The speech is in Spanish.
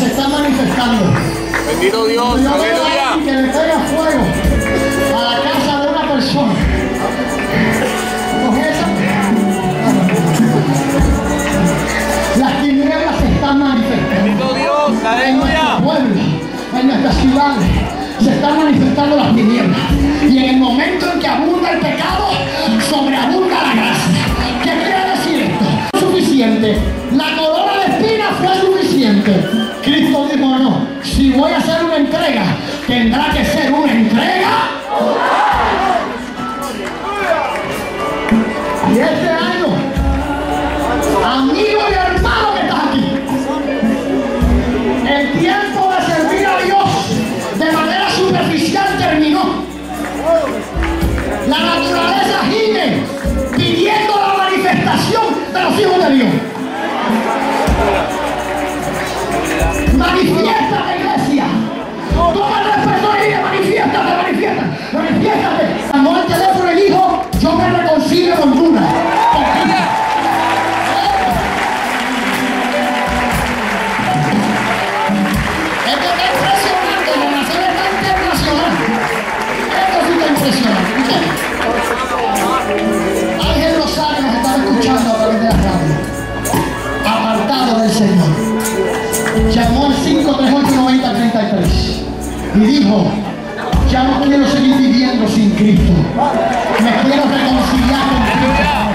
se está manifestando. Bendito Dios, Yo veo a aleluya. alguien que le pega fuego a la casa de una persona. ¿Coge eso? Las tinieblas se están manifestando. Bendito Dios, En aleluya. nuestro pueblo, en nuestras ciudades, se están manifestando las tinieblas. Y en el momento en que abunda el pecado, sobreabunda la gracia. ¿Qué quiere decir esto? No es suficiente. La corona de espinas fue suficiente. Cristo dijo, no, si voy a hacer una entrega, tendrá que ser una entrega. Y este año, amigo y hermano que estás aquí, el tiempo de servir a Dios de manera superficial terminó. La naturaleza gime pidiendo la manifestación de los hijos de Dios. Manifiéstate, iglesia. Toma el respeto y dile, manifiéstate, manifiéstate, manifiéstate. Llamó al teléfono y dijo, yo me reconcilio con Luna. Esto está impresionante, la nación está internacional. Esto sí está impresionante. Ángel Rosario nos está escuchando a través de la radio. Apartado del Señor. Llamó al 538-9033 y dijo, ya no quiero seguir viviendo sin Cristo. Me quiero reconciliar con Cristo.